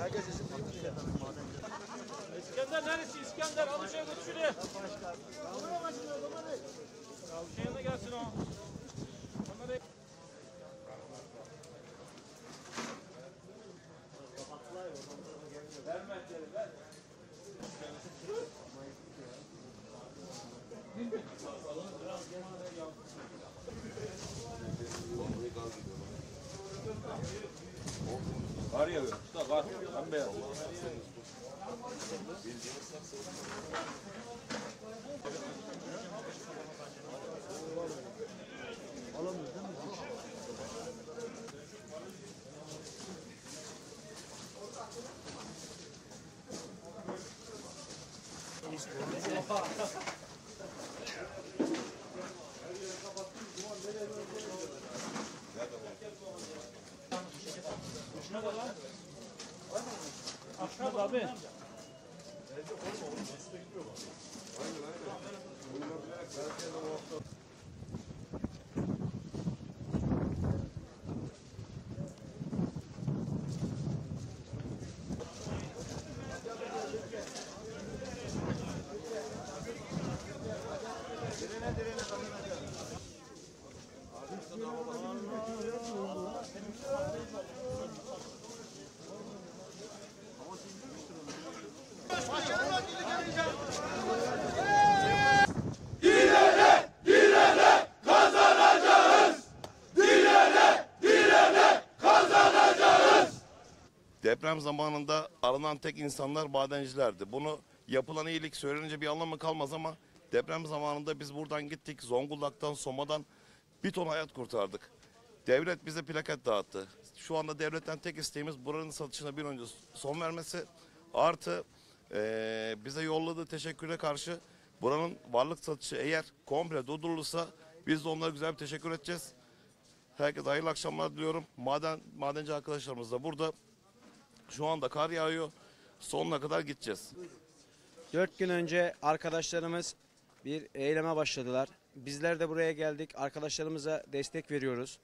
İskender neresi? İskender al şey götür şuraya. Şey yanına gelsin o. Onları... Verme içeri ver. Kar yağıyor. Usta kar. Bembeyaz. Alamıyoruz değil mi? Aşkına abi. Deprem zamanında aranan tek insanlar madencilerdi. Bunu yapılan iyilik söylenince bir anlamı kalmaz ama deprem zamanında biz buradan gittik. Zonguldak'tan, Soma'dan bir ton hayat kurtardık. Devlet bize plaket dağıttı. Şu anda devletten tek isteğimiz buranın satışına bir önce son vermesi. Artı bize yolladığı teşekküre karşı buranın varlık satışı eğer komple durdurulursa biz de onlara güzel bir teşekkür edeceğiz. Herkese hayırlı akşamlar diliyorum. Madenci arkadaşlarımız da burada. Şu anda kar yağıyor. Sonuna kadar gideceğiz. 4 gün önce arkadaşlarımız bir eyleme başladılar. Bizler de buraya geldik. Arkadaşlarımıza destek veriyoruz.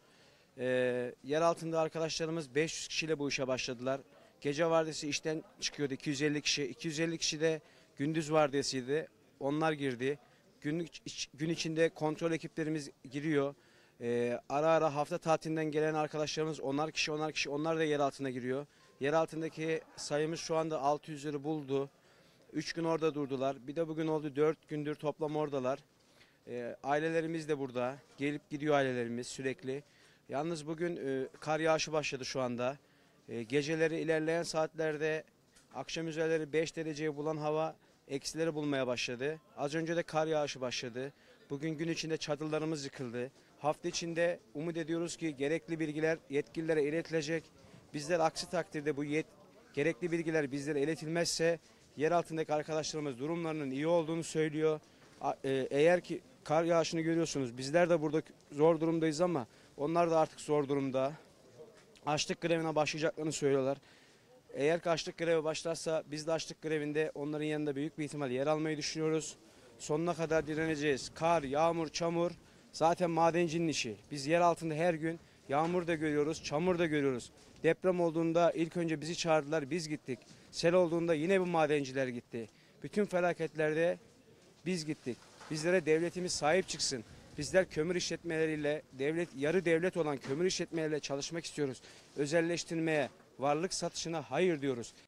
Yer altında arkadaşlarımız 500 kişiyle bu işe başladılar. Gece vardiyası işten çıkıyordu 250 kişi. 250 kişi de gündüz vardiyasıydı. Onlar girdi. Gün içinde kontrol ekiplerimiz giriyor. Ara ara hafta tatilinden gelen arkadaşlarımız onar kişi onlar da yer altına giriyor. Yer altındaki sayımız şu anda 600'leri buldu. 3 gün orada durdular. Bir de bugün oldu 4 gündür toplam oradalar. Ailelerimiz de burada. Gelip gidiyor ailelerimiz sürekli. Yalnız bugün kar yağışı başladı şu anda. Geceleri ilerleyen saatlerde akşam üzerleri 5 dereceyi bulan hava eksileri bulmaya başladı. Az önce de kar yağışı başladı. Bugün gün içinde çadırlarımız yıkıldı. Hafta içinde umut ediyoruz ki gerekli bilgiler yetkililere iletilecek. Bizler aksi takdirde bu gerekli bilgiler bizlere iletilmezse yer altındaki arkadaşlarımız durumlarının iyi olduğunu söylüyor. Eğer ki kar yağışını görüyorsunuz bizler de burada zor durumdayız ama onlar da artık zor durumda. Açlık grevine başlayacaklarını söylüyorlar. Eğer ki açlık grevi başlarsa biz de açlık grevinde onların yanında büyük bir ihtimal yer almayı düşünüyoruz. Sonuna kadar direneceğiz. Kar, yağmur, çamur zaten madencinin işi. Biz yer altında her gün yağmur da görüyoruz, çamur da görüyoruz. Deprem olduğunda ilk önce bizi çağırdılar, biz gittik. Sel olduğunda yine bu madenciler gitti. Bütün felaketlerde biz gittik. Bizlere devletimiz sahip çıksın. Bizler kömür işletmeleriyle, yarı devlet olan kömür işletmeleriyle çalışmak istiyoruz. Özelleştirmeye, varlık satışına hayır diyoruz.